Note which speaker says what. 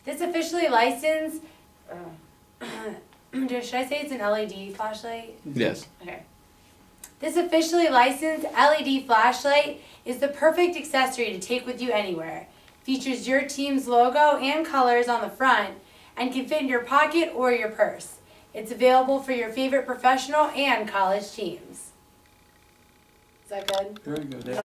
Speaker 1: This officially licensed, should I say it's an LED flashlight?
Speaker 2: Yes.
Speaker 1: Okay. This officially licensed LED flashlight is the perfect accessory to take with you anywhere. Features your team's logo and colors on the front and can fit in your pocket or your purse. It's available for your favorite professional and college teams. Is that good?
Speaker 2: Very good.